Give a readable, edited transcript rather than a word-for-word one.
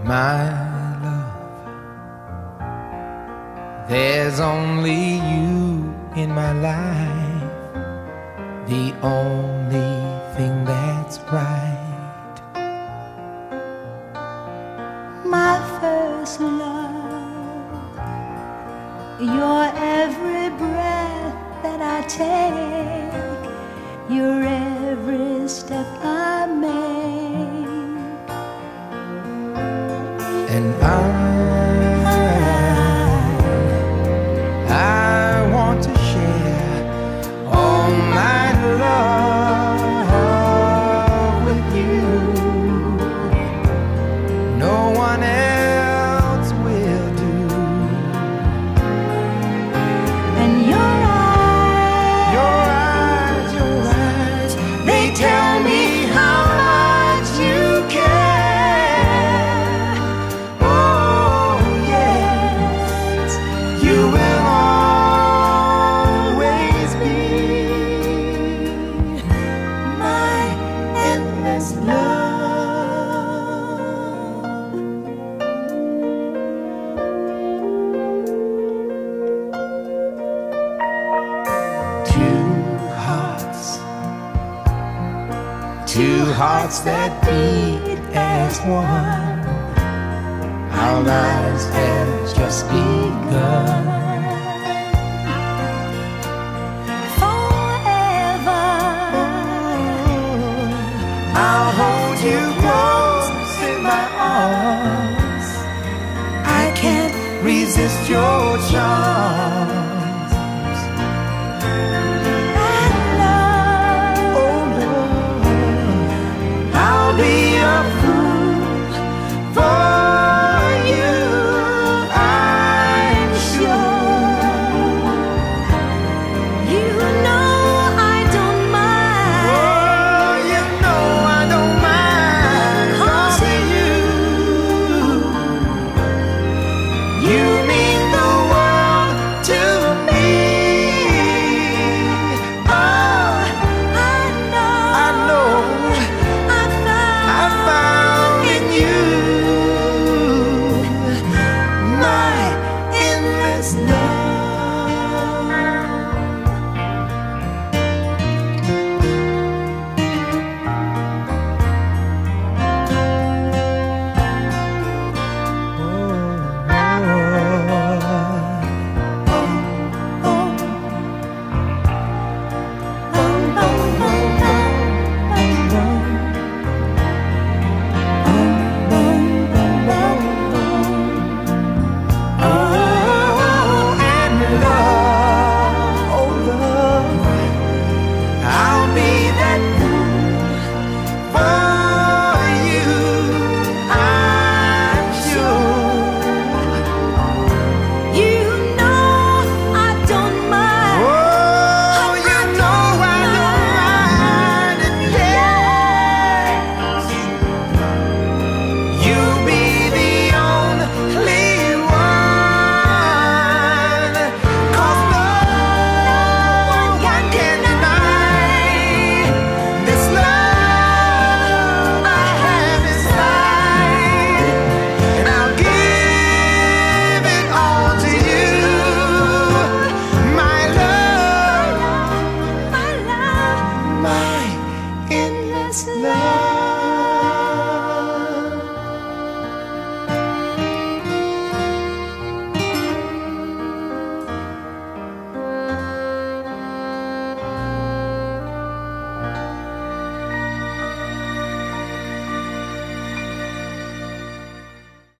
My love, there's only you in my life, the only thing that's right. My first love, your every breath that I take, your every step I make. And I want to share all my love with you. No one else will do. And your eyes, they tell me how much you care. Oh yes, you will always be my endless love. Two hearts that beat as one. Our lives have just begun. Forever, I'll hold you close in my arms. I can't resist your charms. Be a fool for you, I'm sure. you know I don't mind. Oh, you know I don't mind. 'Cause you mean the world to me. Oh, I know. love.